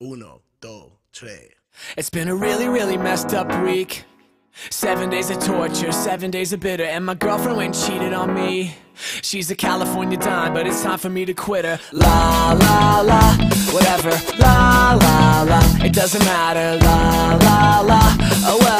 Uno, dos, tres. It's been a really, really messed up week. 7 days of torture, 7 days of bitter. And my girlfriend went and cheated on me. She's a California dime, but it's time for me to quit her. La, la, la, whatever. La, la, la, it doesn't matter. La, la, la, oh well.